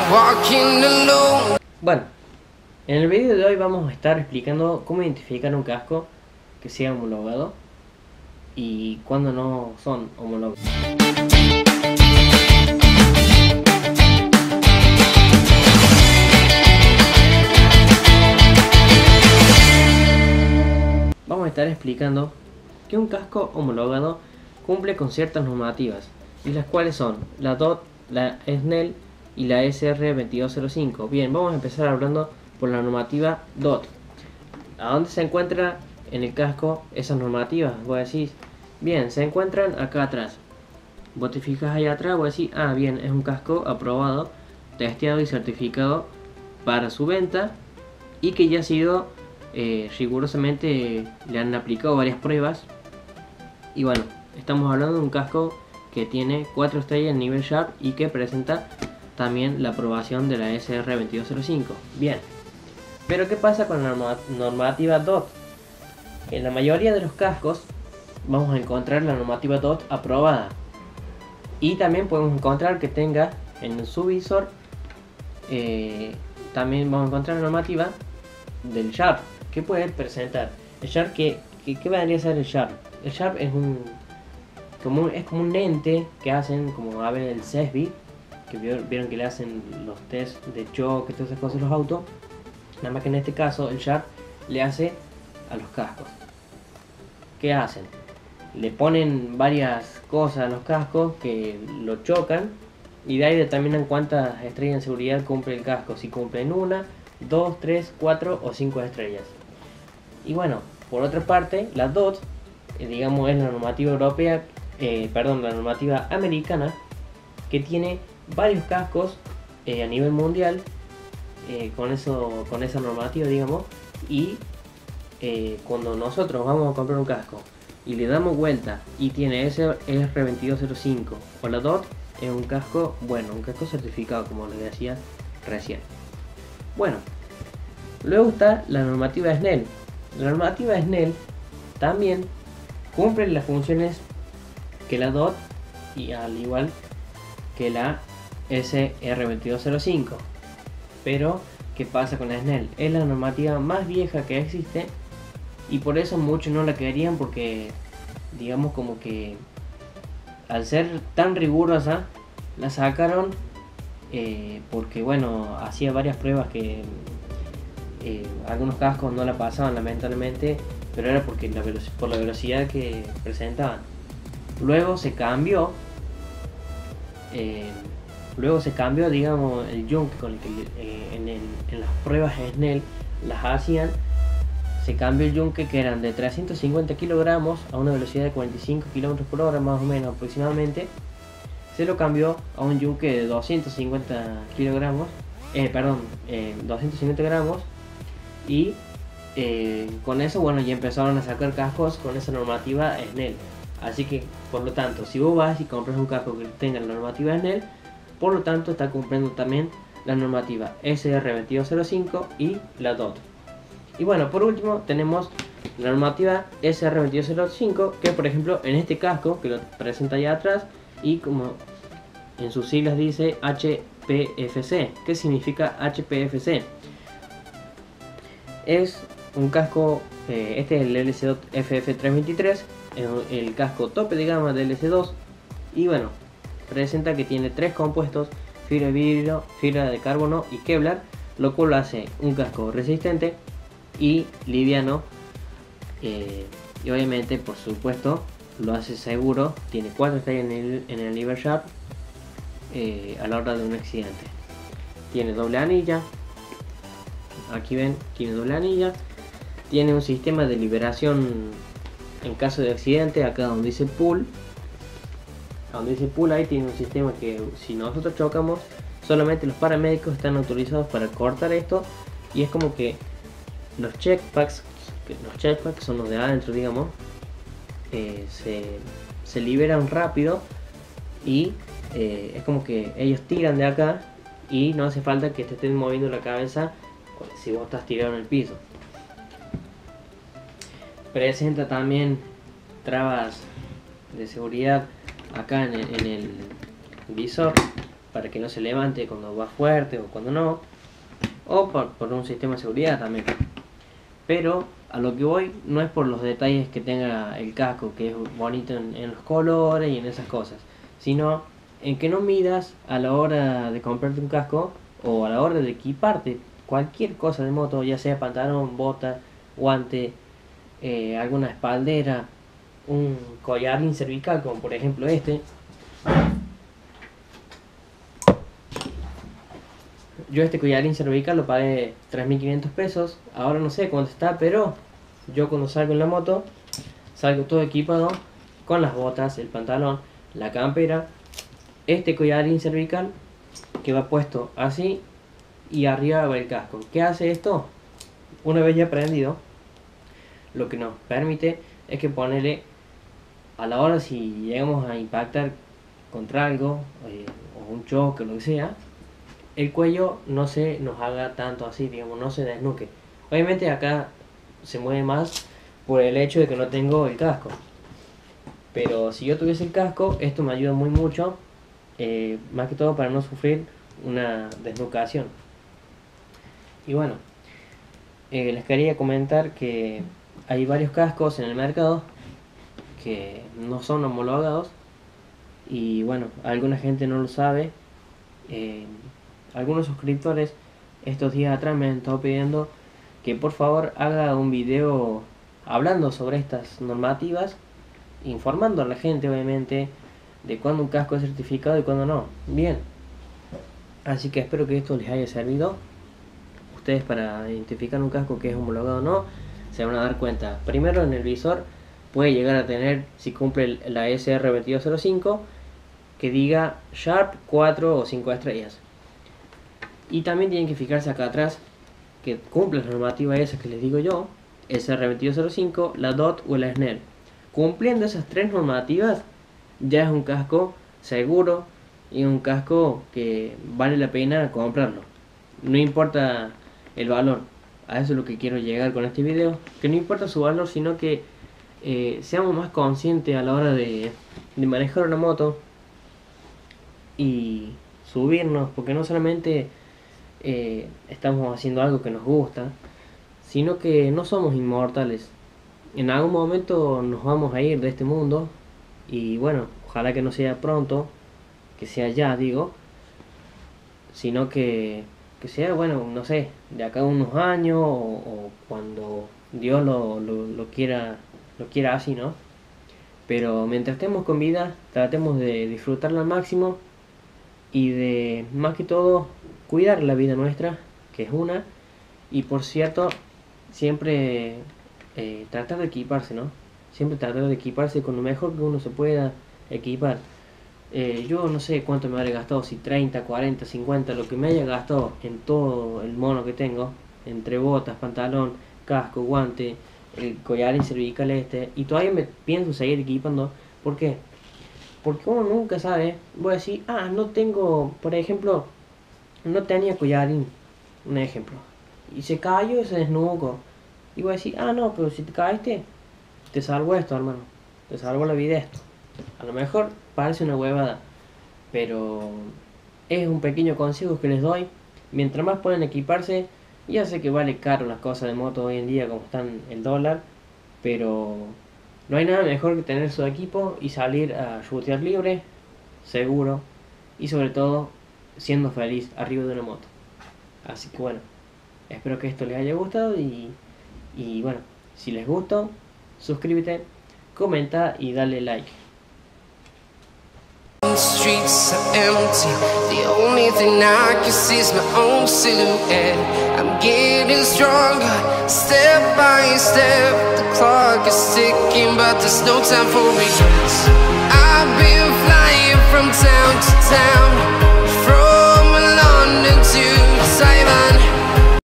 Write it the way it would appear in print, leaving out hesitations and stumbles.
walking alone. Bueno, en el vídeo de hoy vamos a estar explicando cómo identificar un casco que sea homologado y cuándo no son homologados. Vamos a estar explicando que un casco homologado cumple con ciertas normativas, y las cuales son la DOT, la SNEL y la SR2205. Bien, vamos a empezar hablando por la normativa DOT. ¿A dónde se encuentra en el casco esas normativas? Vos decís, bien, se encuentran acá atrás. Vos te fijas ahí atrás, vos decís, ah, bien, es un casco aprobado, testeado y certificado para su venta y que ya ha sido rigurosamente, le han aplicado varias pruebas. Y bueno, estamos hablando de un casco que tiene 4 estrellas en nivel Sharp y que presenta también la aprobación de la SR2205. Bien, pero ¿qué pasa con la normativa DOT? En la mayoría de los cascos vamos a encontrar la normativa DOT aprobada, y también podemos encontrar que tenga en su visor, también vamos a encontrar la normativa del Sharp que puede presentar. El Sharp, ¿qué vendría a ser el Sharp? El Sharp es como un lente que hacen, como a ver el CESBI, que vieron que le hacen los test de choque, todas esas cosas a los autos. Nada más que en este caso el Sharp le hace a los cascos. ¿Qué hacen? Le ponen varias cosas a los cascos que lo chocan, y de ahí determinan cuántas estrellas en seguridad cumple el casco, si cumplen 1, 2, 3, 4 o 5 estrellas. Y bueno, por otra parte, la DOT, digamos, es la normativa europea, la normativa americana, que tiene varios cascos a nivel mundial con esa normativa, digamos. Y cuando nosotros vamos a comprar un casco y le damos vuelta y tiene ese SR2205 o la DOT, es un casco bueno, un casco certificado, como les decía recién. Bueno, luego está la normativa SNEL. La normativa SNEL también cumple las funciones que la DOT, y al igual que la SR2205. Pero ¿qué pasa con la SNEL? Es la normativa más vieja que existe, y por eso muchos no la querían, porque digamos como que al ser tan rigurosa la sacaron, porque bueno, hacía varias pruebas que algunos cascos no la pasaban, lamentablemente, pero era porque por la velocidad que presentaban. Luego se cambió, digamos, el yunque con el que en las pruebas SNEL las hacían. Se cambió el yunque, que eran de 350 kilogramos a una velocidad de 45 kilómetros por hora, más o menos aproximadamente. Se lo cambió a un yunque de 250 kilogramos, 250 gramos, y con eso, bueno, ya empezaron a sacar cascos con esa normativa SNEL. Así que, por lo tanto, si vos vas y compras un casco que tenga la normativa SNEL, por lo tanto está cumpliendo también la normativa SR2205 y la DOT. Y bueno, por último tenemos la normativa SR2205, que por ejemplo en este casco, que lo presenta allá atrás, y como en sus siglas dice HPFC. ¿Qué significa HPFC? Es un casco, este es el LC2 FF323, el casco tope de gama del LC2, y bueno, presenta que tiene 3 compuestos: fibra de vidrio, fibra de carbono y Kevlar, lo cual lo hace un casco resistente y liviano, y obviamente, por supuesto, lo hace seguro. Tiene 4 estrellas en el nivel Sharp a la hora de un accidente. Tiene doble anilla, aquí ven, tiene doble anilla. Tiene un sistema de liberación en caso de accidente, acá donde dice pull, ahí tiene un sistema que si nosotros chocamos, solamente los paramédicos están autorizados para cortar esto, y es como que los checkpacks son los de adentro, digamos, se liberan rápido, y es como que ellos tiran de acá y no hace falta que te estén moviendo la cabeza si vos estás tirado en el piso. Presenta también trabas de seguridad acá en el visor, para que no se levante cuando va fuerte o cuando no, o por un sistema de seguridad también. Pero a lo que voy no es por los detalles que tenga el casco, que es bonito en los colores y en esas cosas, sino en que no midas a la hora de comprarte un casco o a la hora de equiparte cualquier cosa de moto, ya sea pantalón, bota, guante, alguna espaldera, un collarín cervical como por ejemplo este. Yo este collarín cervical lo pagué 3.500 pesos, ahora no sé cuánto está, pero yo cuando salgo en la moto salgo todo equipado con las botas, el pantalón, la campera, este collarín cervical que va puesto así y arriba va el casco. ¿Qué hace esto? Una vez ya prendido, lo que nos permite es que ponerle a la hora si llegamos a impactar contra algo o un choque o lo que sea, el cuello no se nos haga tanto así, digamos, no se desnuque. Obviamente acá se mueve más por el hecho de que no tengo el casco, pero si yo tuviese el casco esto me ayuda muy mucho, más que todo para no sufrir una desnucación. Y bueno, les quería comentar que hay varios cascos en el mercado que no son homologados y bueno, alguna gente no lo sabe. Algunos suscriptores estos días atrás me han estado pidiendo que por favor haga un video hablando sobre estas normativas, informando a la gente obviamente de cuándo un casco es certificado y cuándo no. Bien, así que espero que esto les haya servido. Ustedes para identificar un casco que es homologado o no se van a dar cuenta. Primero, en el visor puede llegar a tener, si cumple la SR2205, que diga Sharp 4 o 5 estrellas. Y también tienen que fijarse acá atrás que cumple la normativa esa que les digo yo, SR2205, la DOT o la SNEL. Cumpliendo esas tres normativas ya es un casco seguro y un casco que vale la pena comprarlo. No importa el valor, a eso es lo que quiero llegar con este video, que no importa su valor, sino que seamos más conscientes a la hora de manejar una moto y subirnos, porque no solamente estamos haciendo algo que nos gusta, sino que no somos inmortales. En algún momento nos vamos a ir de este mundo y bueno, ojalá que no sea pronto, que sea ya digo, sino que sea, bueno, no sé, de acá a unos años o cuando Dios lo quiera así, ¿no? Pero mientras estemos con vida, tratemos de disfrutarla al máximo y de, más que todo, cuidar la vida nuestra, que es una, y por cierto, siempre tratar de equiparse, ¿no? Siempre tratar de equiparse con lo mejor que uno se pueda equipar. Yo no sé cuánto me habré gastado, si 30, 40, 50, lo que me haya gastado en todo el mono que tengo, entre botas, pantalón, casco, guante, el collarín cervical y todavía me pienso seguir equipando. ¿Por qué? Porque uno nunca sabe. Voy a decir, no tengo, por ejemplo, no tenía collarín, un ejemplo, y se cayó y se desnucó, y voy a decir, no, pero si te caíste, te salvo esto, hermano, te salvo la vida esto. A lo mejor parece una huevada, pero es un pequeño consejo que les doy. Mientras más pueden equiparse, ya sé que vale caro las cosas de moto hoy en día como están el dólar, pero no hay nada mejor que tener su equipo y salir a shootear libre, seguro y sobre todo siendo feliz arriba de una moto. Así que bueno, espero que esto les haya gustado y bueno, si les gustó, suscríbete, comenta y dale like. The streets are empty. The only thing I can see is my own silhouette. I'm getting stronger, step by step. The clock is ticking, but there's no time for regrets. I've been flying from town to town.